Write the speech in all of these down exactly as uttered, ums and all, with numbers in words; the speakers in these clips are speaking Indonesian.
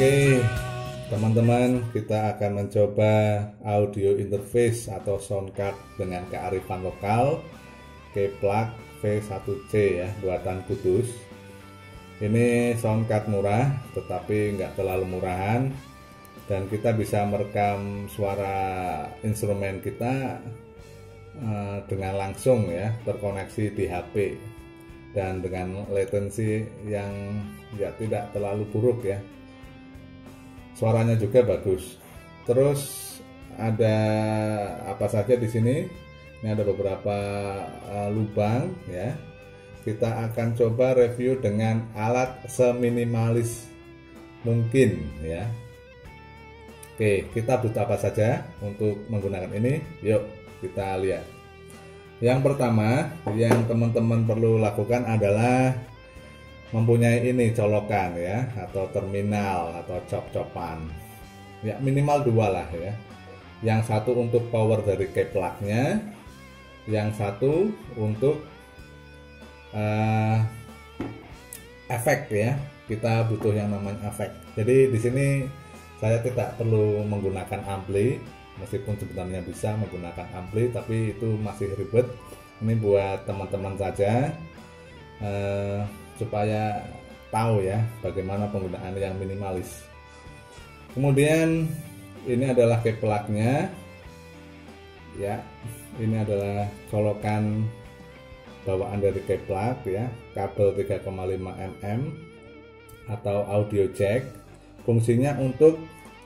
Oke, teman-teman, kita akan mencoba audio interface atau sound card dengan kearifan lokal Keyplug V satu C ya, buatan Kudus. Ini sound card murah, tetapi nggak terlalu murahan, dan kita bisa merekam suara instrumen kita uh, dengan langsung ya, terkoneksi di H P dan dengan latency yang ya tidak terlalu buruk ya. Suaranya juga bagus. Terus ada apa saja di sini? Ini ada beberapa uh, lubang ya. Kita akan coba review dengan alat seminimalis mungkin ya. Oke, kita butuh apa saja untuk menggunakan ini? Yuk kita lihat. Yang pertama yang teman-teman perlu lakukan adalah mempunyai ini colokan ya, atau terminal atau cop-copan ya, minimal dua lah ya. Yang satu untuk power dari Keyplugnya, yang satu untuk uh, efek ya. Kita butuh yang namanya efek. Jadi di sini saya tidak perlu menggunakan ampli, meskipun sebenarnya bisa menggunakan ampli, tapi itu masih ribet. Ini buat teman-teman saja, uh, supaya tahu ya bagaimana penggunaan yang minimalis. Kemudian ini adalah Keyplugnya ya, ini adalah colokan bawaan dari Keyplug ya, kabel tiga koma lima milimeter atau audio jack. Fungsinya untuk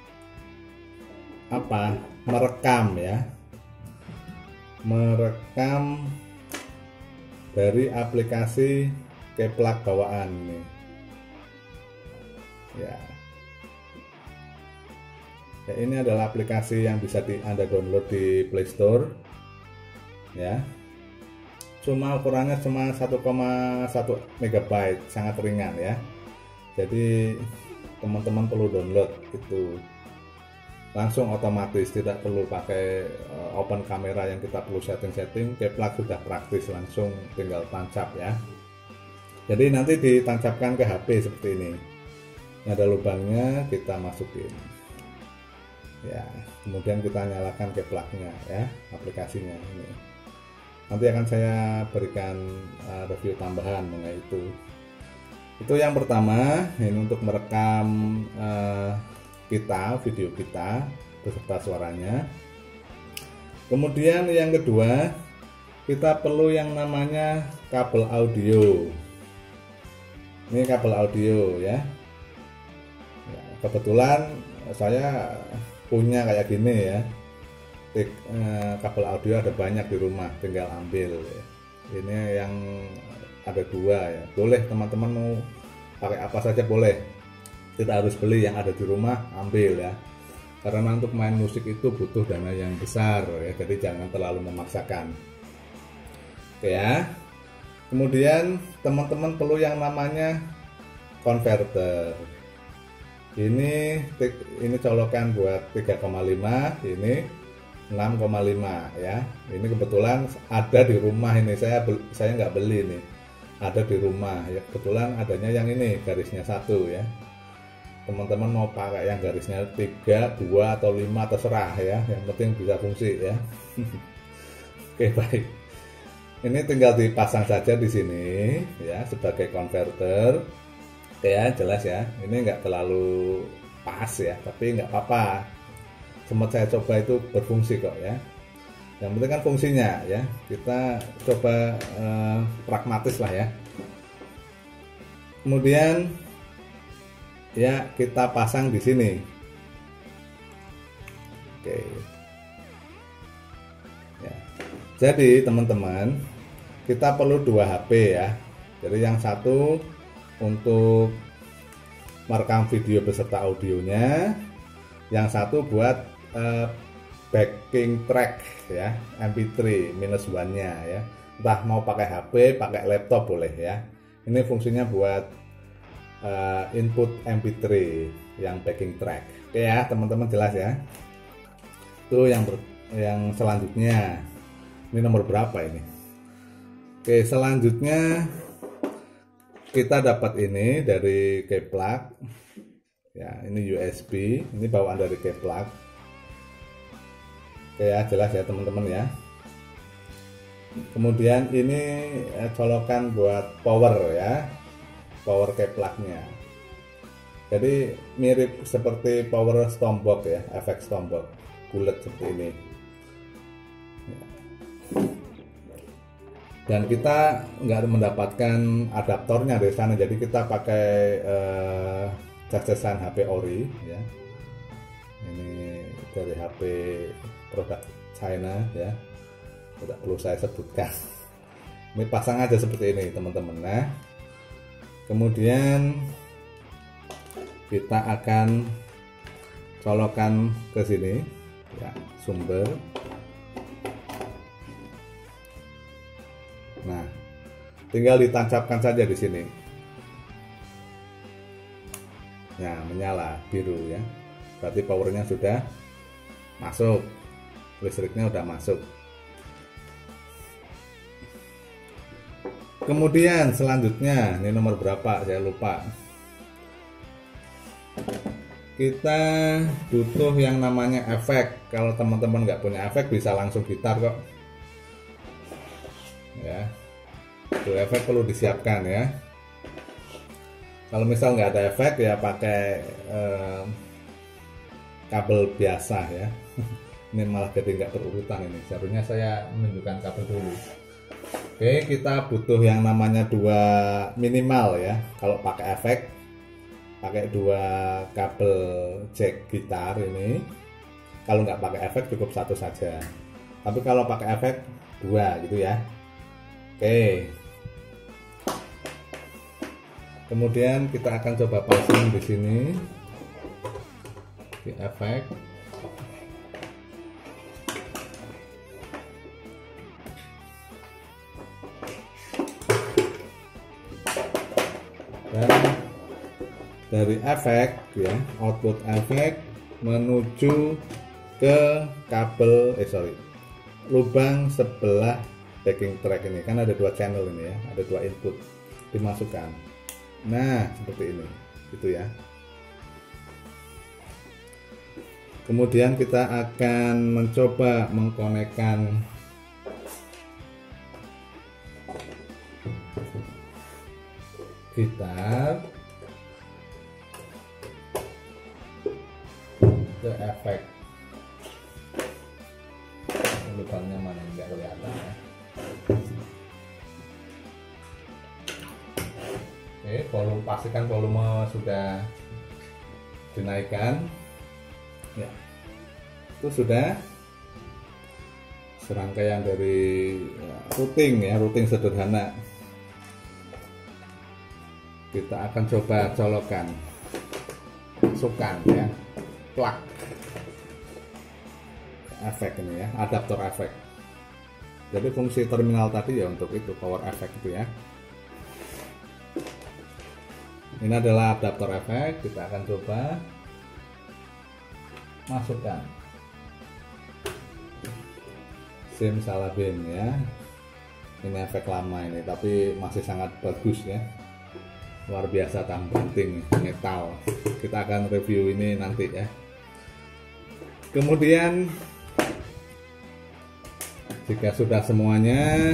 apa? Merekam ya, merekam dari aplikasi Keyplug bawaan ini ya. Ya, ini adalah aplikasi yang bisa di, Anda download di Play Store ya. Cuma ukurannya cuma satu koma satu megabyte, sangat ringan ya. Jadi teman-teman perlu download itu langsung otomatis, tidak perlu pakai uh, open kamera yang kita perlu setting-setting. Keyplug sudah praktis, langsung tinggal tancap ya. Jadi nanti ditancapkan ke H P seperti ini. Ini ada lubangnya, kita masukin. Ya, kemudian kita nyalakan Keyplugnya ya, aplikasinya ini. Nanti akan saya berikan uh, review tambahan mengenai itu. Itu yang pertama, ini untuk merekam uh, kita, video kita beserta suaranya. Kemudian yang kedua, kita perlu yang namanya kabel audio. Ini kabel audio ya. Ya, kebetulan saya punya kayak gini ya. Tik, eh, kabel audio ada banyak di rumah, tinggal ambil. Ini yang ada dua ya. Boleh teman-teman mau pakai apa saja boleh. Tidak harus beli, yang ada di rumah ambil ya. Karena untuk main musik itu butuh dana yang besar ya. Jadi jangan terlalu memaksakan. Oke ya. Kemudian teman-teman perlu yang namanya konverter. Ini ini colokan buat tiga koma lima, ini enam koma lima ya. Ini kebetulan ada di rumah ini. Saya saya nggak beli nih. Ada di rumah ya. Kebetulan adanya yang ini garisnya satu ya. Teman-teman mau pakai yang garisnya tiga, dua atau lima terserah ya. Yang penting bisa fungsi ya. Oke, baik. Ini tinggal dipasang saja di sini ya sebagai konverter. Oke ya, jelas ya. Ini enggak terlalu pas ya, tapi enggak apa-apa. Sempat saya coba itu berfungsi kok ya. Yang penting kan fungsinya ya. Kita coba eh, pragmatis lah ya. Kemudian ya kita pasang di sini. Oke. Ya. Jadi teman-teman, kita perlu dua H P ya. Jadi yang satu untuk merekam video beserta audionya, yang satu buat uh, backing track ya, M P tiga minus one nya ya. Entah mau pakai H P, pakai laptop boleh ya. Ini fungsinya buat uh, input M P tiga yang backing track. Oke ya teman-teman, jelas ya. Itu yang ber, yang selanjutnya. Ini nomor berapa ini? Oke, selanjutnya kita dapat ini dari Keyplug. Ya, ini U S B, ini bawaan dari Keyplug. Oke ya, jelas ya teman-teman ya. Kemudian ini eh, colokan buat power ya, power Keyplugnya. Jadi mirip seperti power Stompbox ya, efek Stompbox, bulat seperti ini. Dan kita nggak mendapatkan adaptornya dari sana, jadi kita pakai eh, cacesan H P ori ya. Ini dari H P produk China ya, tidak perlu saya sebutkan. Ini pasang aja seperti ini teman-teman. Nah, kemudian kita akan colokan ke sini ya, sumber. Nah, tinggal ditancapkan saja di sini. Nah, menyala biru ya. Berarti powernya sudah masuk, listriknya sudah masuk. Kemudian selanjutnya, ini nomor berapa saya lupa. Kita butuh yang namanya efek. Kalau teman-teman nggak punya efek, bisa langsung gitar kok. Ya, itu efek perlu disiapkan ya. Kalau misal nggak ada efek ya pakai eh, kabel biasa ya. Ini malah jadi nggak berurutan ini. Seharusnya saya menunjukkan kabel dulu. Oke, kita butuh yang namanya dua minimal ya. Kalau pakai efek, pakai dua kabel jack gitar ini. Kalau nggak pakai efek cukup satu saja. Tapi kalau pakai efek dua gitu ya. Oke. Kemudian kita akan coba pasang di sini di efek. Dan dari efek ya, output efek menuju ke kabel eh sorry lubang sebelah backing track ini, kan ada dua channel ini ya, ada dua input dimasukkan. Nah, seperti ini gitu ya. Kemudian kita akan mencoba mengkonekkan gitar ke efek. Lubangnya mana nggak kelihatan ya. Oke, volume, pastikan volume sudah dinaikkan ya. Itu sudah serangkaian dari ya, routing ya, routing sederhana. Kita akan coba colokan, masukkan ya, plug efek ini ya, adaptor efek. Jadi fungsi terminal tadi ya untuk itu, power efek itu ya. Ini adalah adaptor efek, kita akan coba masukkan simsalabim ya. Ini efek lama ini, tapi masih sangat bagus ya, luar biasa, tambanting metal. Kita akan review ini nanti ya. Kemudian jika sudah semuanya,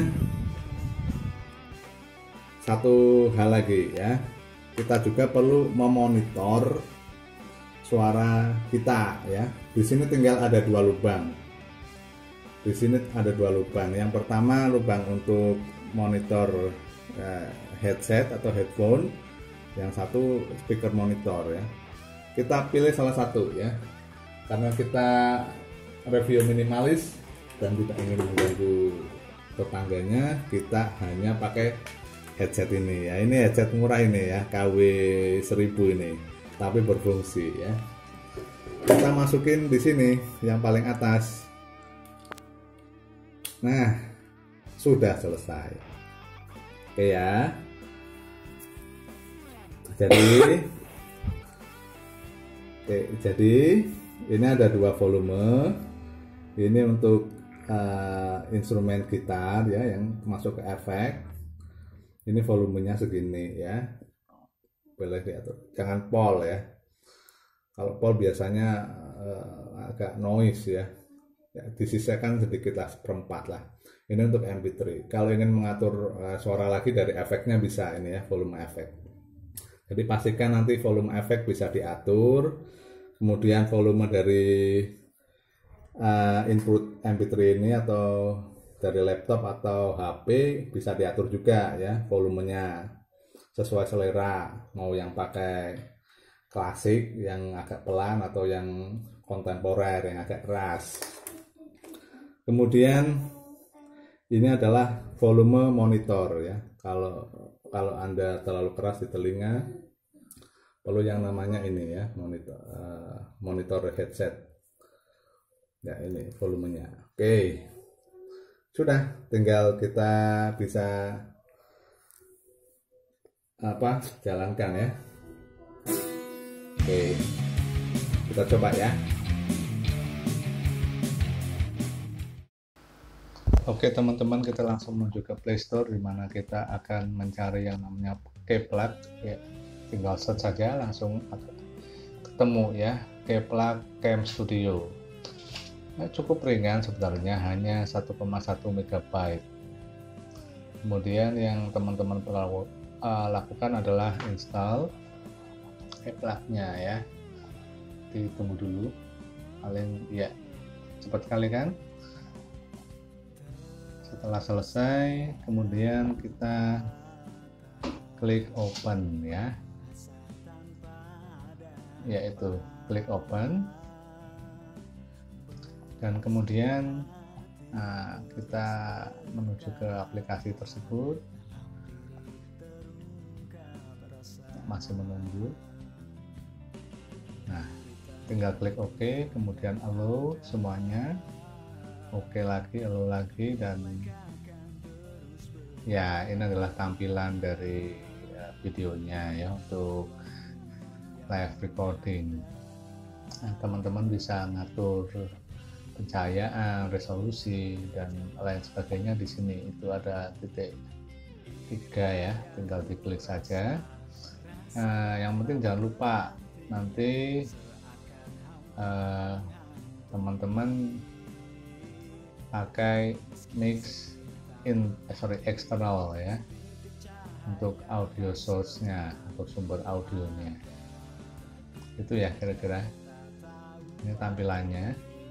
satu hal lagi ya, kita juga perlu memonitor suara kita ya. Di sini tinggal ada dua lubang. Di sini ada dua lubang. Yang pertama lubang untuk monitor eh, headset atau headphone. Yang satu speaker monitor ya. Kita pilih salah satu ya. Karena kita review minimalis dan tidak ingin mengganggu tetangganya, kita hanya pakai headset ini ya. Ini headset murah ini ya, K W seribu ini, tapi berfungsi ya. Kita masukin di sini yang paling atas. Nah, sudah selesai. Oke ya. Jadi Oke, jadi ini ada dua volume. Ini untuk uh, instrumen gitar ya, yang masuk ke efek. Ini volumenya segini ya, boleh diatur, jangan pol ya. Kalau pol biasanya uh, agak noise ya. Ya, disisakan sedikit lah, seperempat lah. Ini untuk M P tiga. Kalau ingin mengatur uh, suara lagi dari efeknya bisa ini ya, volume efek. Jadi pastikan nanti volume efek bisa diatur. Kemudian volume dari uh, input M P tiga ini atau dari laptop atau H P bisa diatur juga ya, volumenya sesuai selera. Mau yang pakai klasik yang agak pelan atau yang kontemporer yang agak keras. Kemudian ini adalah volume monitor ya. Kalau kalau Anda terlalu keras di telinga, perlu yang namanya ini ya, monitor uh, monitor headset. Ya ini volumenya. Oke. Sudah, tinggal kita bisa apa? Jalankan ya. Oke. Kita coba ya. Oke teman-teman, kita langsung menuju ke Play Store di mana kita akan mencari yang namanya Kplug ya. Tinggal search saja langsung ketemu ya, Kplug Cam Studio. Nah, cukup ringan sebenarnya, hanya satu koma satu megabyte. Kemudian yang teman-teman perlu uh, lakukan adalah install Kplug-nya ya. Ditunggu dulu, paling ya cepat sekali kan. Setelah selesai, kemudian kita klik open ya, yaitu klik open, dan kemudian nah, kita menuju ke aplikasi tersebut. Masih menunggu. Nah, tinggal klik OK, kemudian allow semuanya. Oke lagi, allow lagi, dan ya ini adalah tampilan dari ya, videonya ya untuk live recording. Nah, teman-teman bisa ngatur pencahayaan, resolusi dan lain sebagainya di sini. Itu ada titik tiga ya, tinggal diklik saja. Nah, yang penting jangan lupa nanti teman-teman uh, pakai mix in eh, sorry eksternal ya untuk audio source-nya atau sumber audionya. Itu ya kira-kira. Ini tampilannya.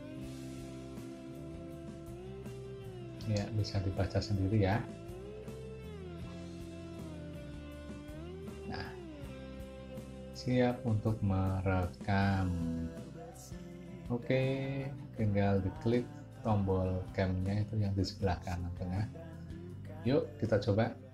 Ya, bisa dibaca sendiri ya. Nah, siap untuk merekam. Oke, tinggal diklik tombol camnya itu yang di sebelah kanan tengah. Yuk kita coba.